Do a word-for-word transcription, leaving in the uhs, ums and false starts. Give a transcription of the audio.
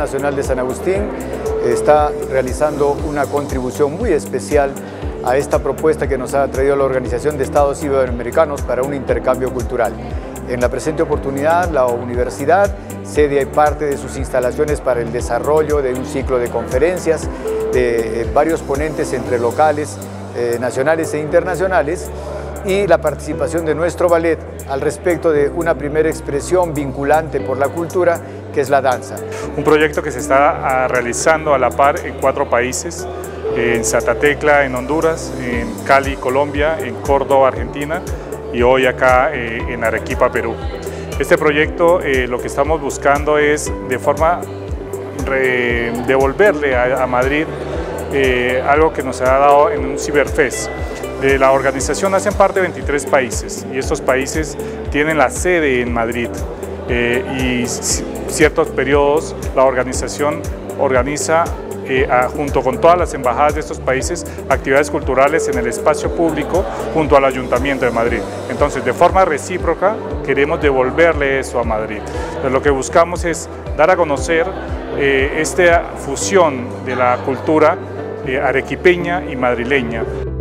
Nacional de San Agustín está realizando una contribución muy especial a esta propuesta que nos ha traído la Organización de Estados Iberoamericanos para un intercambio cultural. En la presente oportunidad, la universidad cede parte de sus instalaciones para el desarrollo de un ciclo de conferencias de eh, varios ponentes entre locales, eh, nacionales e internacionales, y la participación de nuestro ballet al respecto de una primera expresión vinculante por la cultura, que es la danza. Un proyecto que se está a, realizando a la par en cuatro países, en Santa Tecla, en Honduras, en Cali, Colombia, en Córdoba, Argentina, y hoy acá eh, en Arequipa, Perú. Este proyecto eh, lo que estamos buscando es de forma re, devolverle a, a Madrid eh, algo que nos ha dado en un Cyberfest. De la organización hacen parte de veintitrés países y estos países tienen la sede en Madrid eh, y ciertos periodos la organización organiza Eh, a, junto con todas las embajadas de estos países, actividades culturales en el espacio público junto al Ayuntamiento de Madrid. Entonces, de forma recíproca, queremos devolverle eso a Madrid. Entonces, lo que buscamos es dar a conocer eh, esta fusión de la cultura eh, arequipeña y madrileña.